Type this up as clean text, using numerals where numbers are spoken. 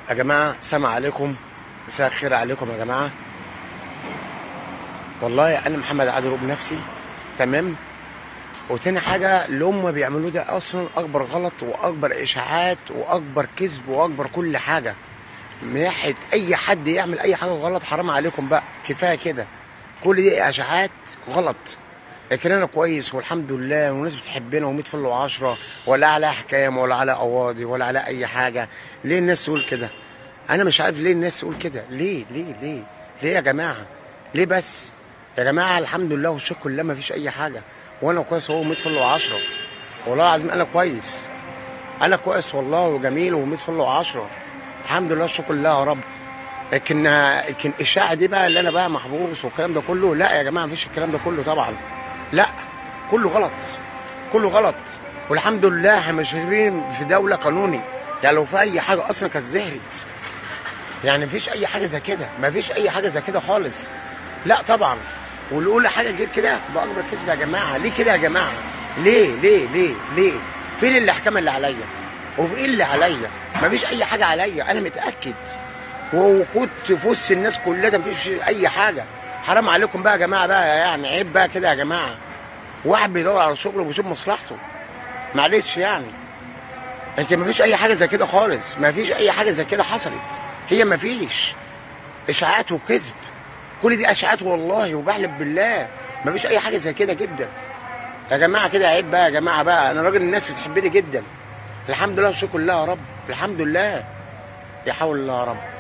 يا جماعة السلام عليكم، مساء الخير عليكم يا جماعة. والله أنا محمد عادل بنفسي تمام. وتاني حاجة اللي هم بيعملوه ده أصلا أكبر غلط وأكبر إشاعات وأكبر كذب وأكبر كل حاجة من ناحية أي حد يعمل أي حاجة غلط. حرام عليكم بقى، كفاية كده. كل دي إشاعات غلط. لكن أنا كويس والحمد لله، والناس بتحبنا ومية فل وعشرة، ولا على أحكام ولا على قواضي ولا على أي حاجة. ليه الناس تقول كده؟ انا مش عارف ليه الناس تقول كده. ليه يا جماعه؟ ليه بس يا جماعه؟ الحمد لله والشكر لله ما فيش اي حاجه، وانا كويس اهو 100 فل و10. والله العظيم انا كويس، انا كويس والله وجميل و100 فل و10. الحمد لله والشكر لله يا رب. لكن الاشاعه دي بقى اللي انا بقى محبوس والكلام ده كله، لا يا جماعه مفيش الكلام ده كله طبعا. لا، كله غلط، كله غلط. والحمد لله احنا ماشيين في دوله قانوني. يعني لو في اي حاجه اصلا كانت زهرت، يعني مفيش اي حاجه زي كده، مفيش اي حاجه زي كده خالص. لا طبعا. واللي يقول حاجه غير كده باكبر كذب يا جماعه. ليه كده يا جماعه؟ ليه؟ فين الاحكام اللي عليا؟ وفي ايه اللي عليا؟ مفيش اي حاجه عليا، انا متاكد. وكنت في وسط الناس كلها مفيش اي حاجه. حرام عليكم بقى يا جماعه بقى، يعني عيب بقى كده يا جماعه. واحد بيدور على شغله وبيشوف مصلحته، معلش يعني. لكن مفيش اي حاجه زي كده خالص، مفيش اي حاجه زي كده حصلت. هي مفيش اشاعات وكذب، كل دي اشاعات والله وبحلف بالله. مفيش اي حاجه زي كده جدا يا جماعه. كده عيب بقى يا جماعه بقى. انا راجل الناس بتحبني جدا، الحمد لله والشكر لله يا رب، الحمد لله. يا حول الله يا رب.